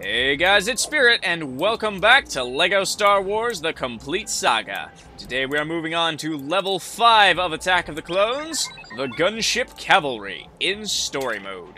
Hey guys, it's Spirit, and welcome back to LEGO Star Wars: The Complete Saga. Today we are moving on to Level 5 of Attack of the Clones, the Gunship Cavalry, in Story Mode.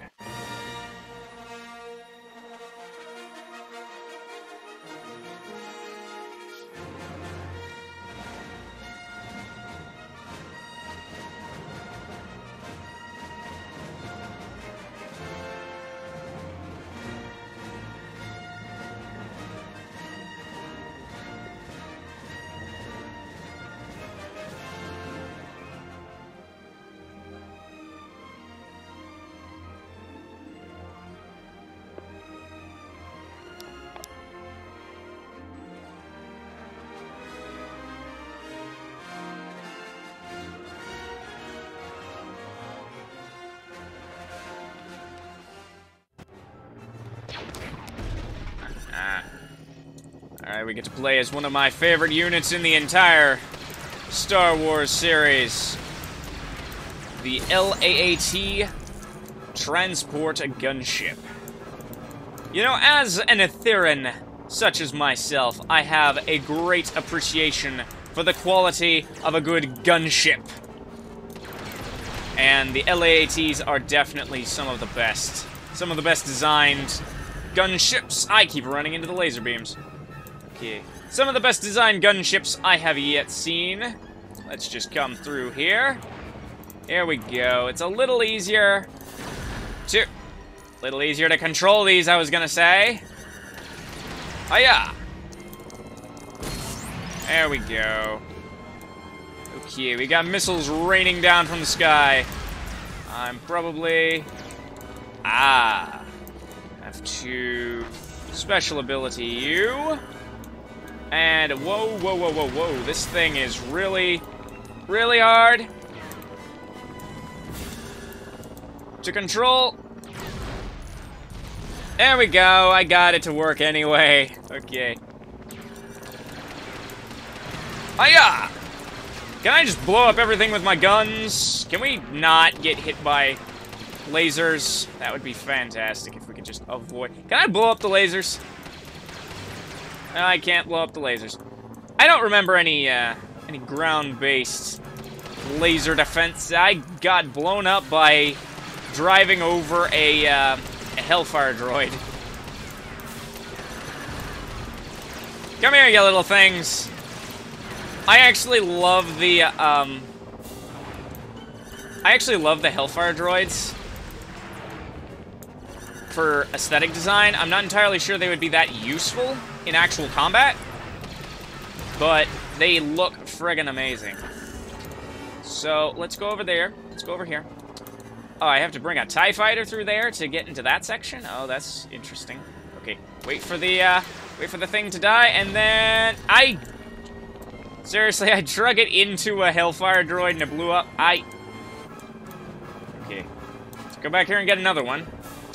Alright, we get to play as one of my favorite units in the entire Star Wars series. The LAAT Transport Gunship. You know, as an Etheran, such as myself, I have a great appreciation for the quality of a good gunship. And the LAATs are definitely some of the best. Some of the best designed gunships. I keep running into the laser beams. Okay. Some of the best designed gunships I have yet seen. Let's just come through here. Here we go. It's a little easier to control these, I was gonna say. Hiya! There we go. Okay, we got missiles raining down from the sky. I'm probably... have to special ability you. And whoa, whoa, whoa, whoa, whoa. This thing is really, really hard to control. There we go. I got it to work anyway. Okay. Hiya! Can I just blow up everything with my guns? Can we not get hit by lasers? That would be fantastic if we could just avoid... Can I blow up the lasers? No, I can't blow up the lasers. I don't remember any ground-based laser defense. I got blown up by driving over a Hellfire droid. Come here, you little things. I actually love the Hellfire droids for aesthetic design. I'm not entirely sure they would be that useful in actual combat, but they look friggin' amazing. So let's go over there. Let's go over here. Oh, I have to bring a TIE fighter through there to get into that section? Oh, that's interesting. Okay, wait for the thing to die, and then seriously, I drug it into a Hellfire droid and it blew up. Okay. Let's go back here and get another one.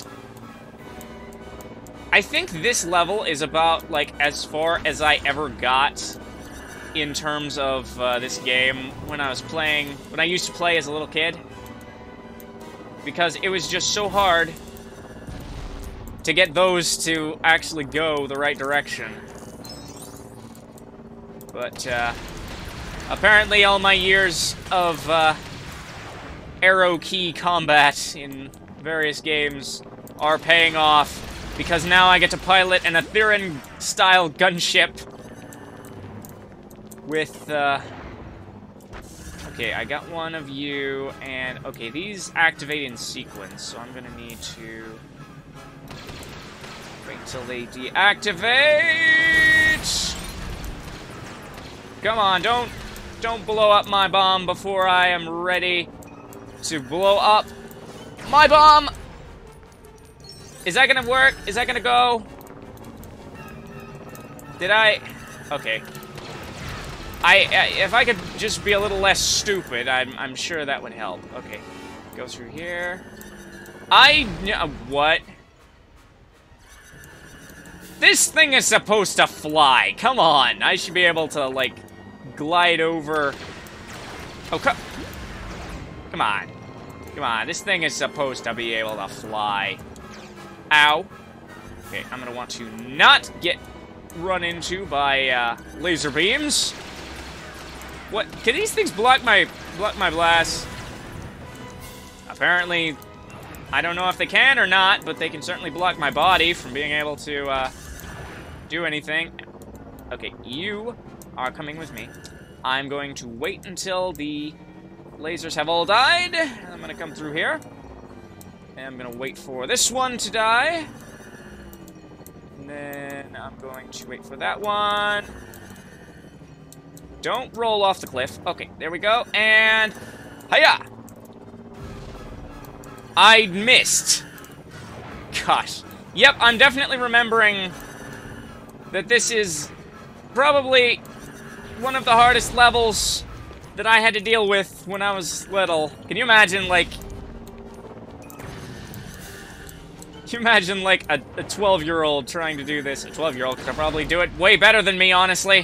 I think this level is about, like, as far as I ever got in terms of this game when I used to play as a little kid. Because it was just so hard to get those to actually go the right direction. But, apparently all my years of arrow key combat in various games are paying off. Because now I get to pilot an Etheran-style gunship with, okay, I got one of you, and, okay, these activate in sequence, so I'm gonna need to wait until they deactivate! Come on, don't blow up my bomb before I am ready to blow up my bomb! Is that gonna work? Is that gonna go? Okay. If I could just be a little less stupid, I'm sure that would help. Okay. Go through here. What? This thing is supposed to fly. Come on. I should be able to, like, glide over. Oh, come on. Come on. This thing is supposed to be able to fly. Ow. Okay, I'm gonna want to not get run into by laser beams. What? Can these things block my blast? Apparently, I don't know if they can or not, but they can certainly block my body from being able to do anything. Okay, you are coming with me. I'm going to wait until the lasers have all died. I'm gonna come through here. And I'm gonna wait for this one to die. And then I'm going to wait for that one. Don't roll off the cliff. Okay, there we go. And hiya! I missed. Gosh. Yep, I'm definitely remembering that this is probably one of the hardest levels that I had to deal with when I was little. Can you imagine, like... Can you imagine, like, a 12-year-old trying to do this? A 12-year-old could probably do it way better than me, honestly.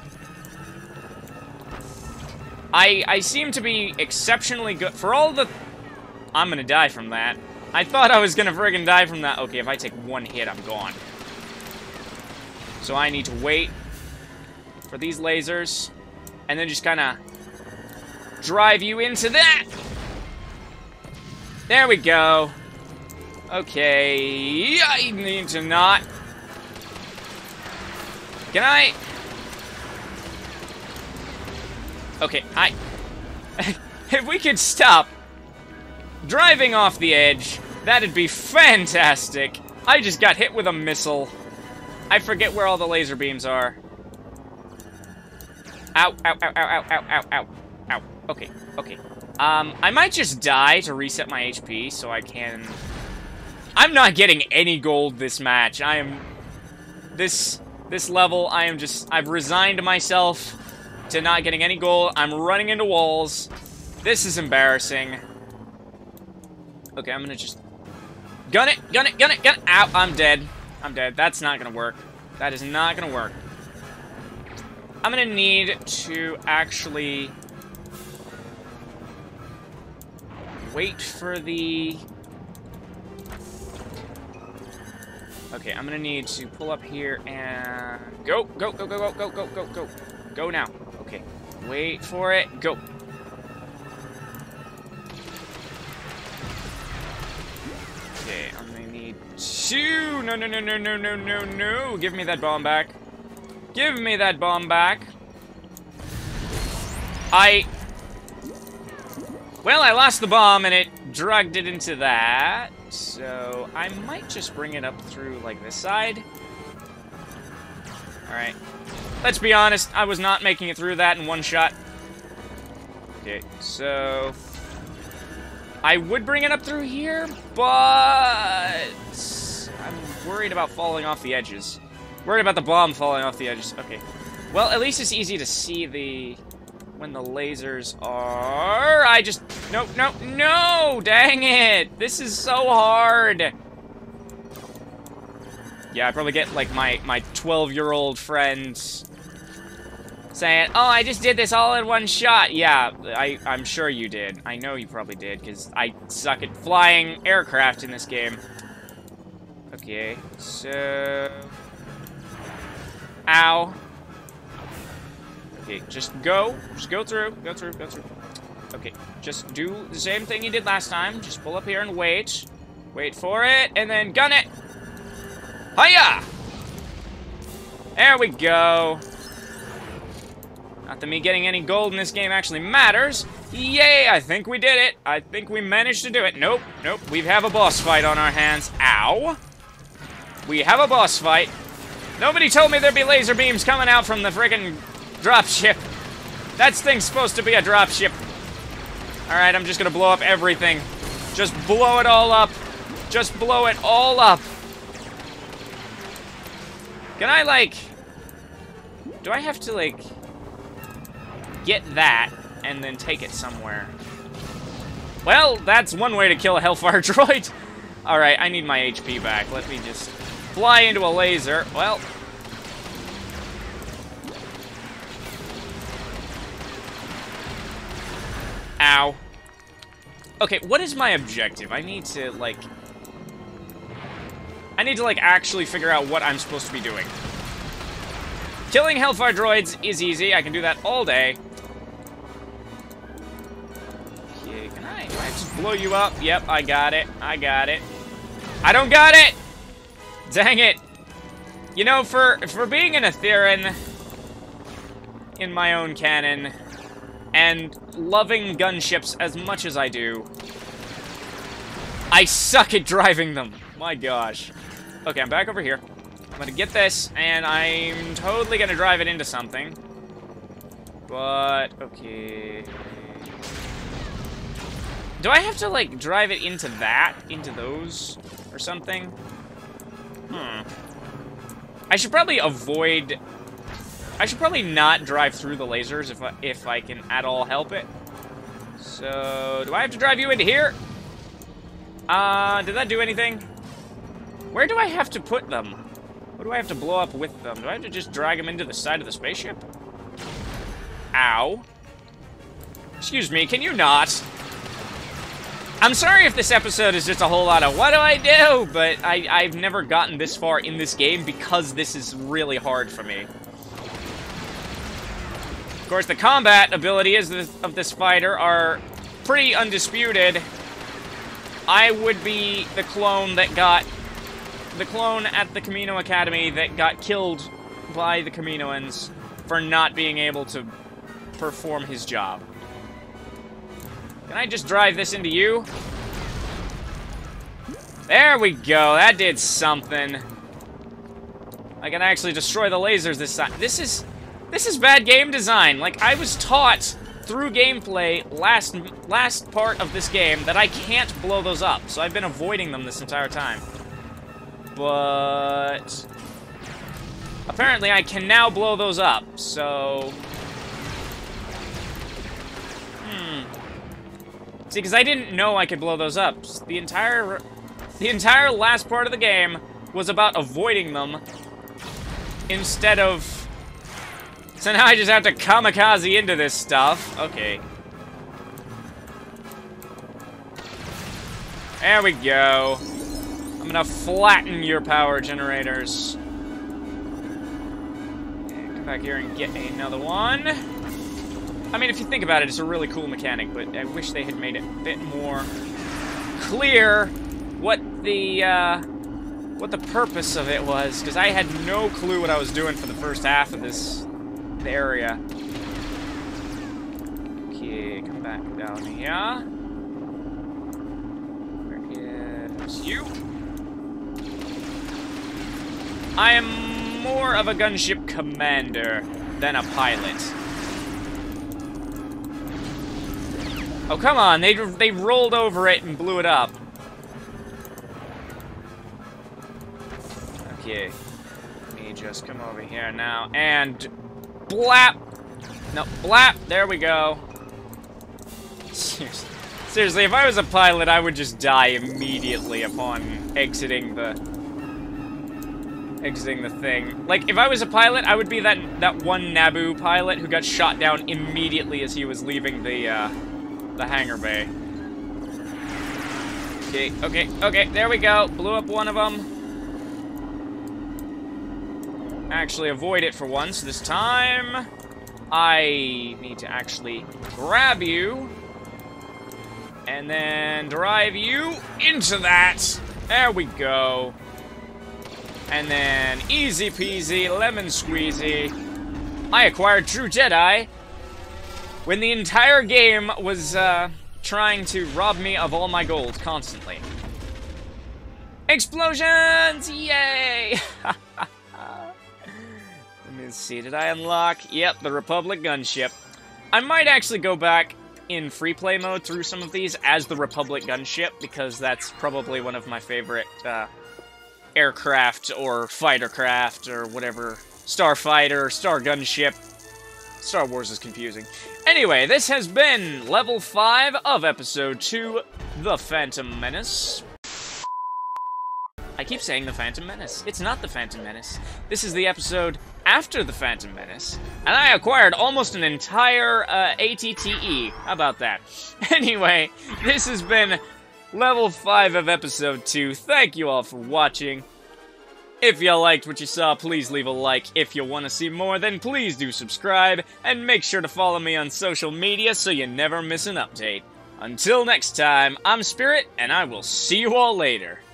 I seem to be exceptionally good. For all the... I'm gonna die from that. I thought I was gonna friggin' die from that. Okay, if I take one hit, I'm gone. So I need to wait for these lasers, and then just kinda drive you into that! There we go. Okay, I need to not... Can I... Okay, if we could stop driving off the edge, that'd be fantastic. I just got hit with a missile. I forget where all the laser beams are. Ow, ow, ow, ow, ow, ow, ow, ow, ow. Okay, okay. I might just die to reset my HP so I can... I'm not getting any gold this match. I am... This level, I am just... I've resigned myself to not getting any gold. I'm running into walls. This is embarrassing. Okay, I'm gonna just... Gun it, gun it, gun it, gun it! Ow, I'm dead. I'm dead. That's not gonna work. That is not gonna work. I'm gonna need to actually... wait for the... Okay, I'm gonna need to pull up here and... Go, go, go, go, go, go, go, go, go. Go now. Okay. Wait for it. Go. Okay, I'm gonna need two. No, no, no, no, no, no, no, no. Give me that bomb back. Give me that bomb back. Well, I lost the bomb and it dragged it into that. So I might just bring it up through like this side. Alright. Let's be honest, I was not making it through that in one shot. Okay, so... I would bring it up through here, but... I'm worried about falling off the edges. Worried about the bomb falling off the edges. Okay. Well, at least it's easy to see the... when the lasers are... I just... No, no, no! Dang it! This is so hard! Yeah, I probably get, like, my 12-year-old friend saying, oh, I just did this all in one shot. Yeah, I'm sure you did. I know you probably did, because I suck at flying aircraft in this game. Okay, so... Ow. Okay, just go. Just go through. Go through. Go through. Okay, just do the same thing you did last time. Just pull up here and wait. Wait for it, and then gun it. Hiya! There we go. Not that me getting any gold in this game actually matters. Yay, I think we did it. I think we managed to do it. Nope, nope. We have a boss fight on our hands. Ow. We have a boss fight. Nobody told me there'd be laser beams coming out from the friggin' dropship. That thing's supposed to be a dropship. Alright, I'm just gonna blow up everything. Just blow it all up. Just blow it all up. Can I, like... Do I have to, like... get that, and then take it somewhere? Well, that's one way to kill a Hellfire droid. Alright, I need my HP back. Let me just fly into a laser. Well... Ow. Okay, what is my objective? I need to, like... I need to, like, actually figure out what I'm supposed to be doing. Killing Hellfire droids is easy. I can do that all day. Okay, can I just blow you up? Yep, I got it. I got it. I don't got it! Dang it. You know, for being an Aetheran in my own canon, and loving gunships as much as I do, I suck at driving them. My gosh. Okay, I'm back over here. I'm gonna get this, and I'm totally gonna drive it into something. But, okay. Do I have to, like, drive it into that? Into those? Or something? I should probably avoid... I should probably not drive through the lasers if I can at all help it. So, do I have to drive you into here? Did that do anything? Where do I have to put them? What do I have to blow up with them? Do I have to just drag them into the side of the spaceship? Ow. Excuse me, can you not? I'm sorry if this episode is just a whole lot of what do I do? But I've never gotten this far in this game because this is really hard for me. Of course, the combat abilities of this fighter are pretty undisputed. I would be the clone that got... the clone at the Kamino Academy that got killed by the Kaminoans for not being able to perform his job. Can I just drive this into you? There we go. That did something. I can actually destroy the lasers this time. This is bad game design. Like, I was taught through gameplay last part of this game that I can't blow those up, so I've been avoiding them this entire time. But apparently I can now blow those up, so... See, because I didn't know I could blow those up. The entire last part of the game was about avoiding them instead of... So now I just have to kamikaze into this stuff. Okay. There we go. I'm gonna flatten your power generators. Okay, come back here and get another one. I mean, if you think about it, it's a really cool mechanic, but I wish they had made it a bit more clear what the purpose of it was, because I had no clue what I was doing for the first half of this area. Okay, come back down here. Where is you? I am more of a gunship commander than a pilot. Oh, come on, they rolled over it and blew it up. Okay, let me just come over here now, and blap! No, blap, there we go. Seriously, if I was a pilot, I would just die immediately upon exiting the thing. Like, if I was a pilot, I would be that one Naboo pilot who got shot down immediately as he was leaving the hangar bay. Okay, there we go. Blew up one of them. Actually avoid it for once this time. I need to actually grab you and then drive you into that. There we go. And then easy peasy, lemon squeezy. I acquired True Jedi when the entire game was trying to rob me of all my gold constantly. Explosions! Yay! Let me see, did I unlock? Yep, the Republic gunship. I might actually go back in free play mode through some of these as the Republic gunship, because that's probably one of my favorite aircraft or fighter craft or whatever. Starfighter, Star Gunship. Star Wars is confusing. Anyway, this has been Level 5 of Episode 2, The Phantom Menace. I keep saying The Phantom Menace. It's not The Phantom Menace. This is the episode after The Phantom Menace, and I acquired almost an entire ATTE. How about that? Anyway, this has been Level 5 of Episode 2. Thank you all for watching. If you liked what you saw, please leave a like. If you want to see more, then please do subscribe, and make sure to follow me on social media so you never miss an update. Until next time, I'm Spirit, and I will see you all later.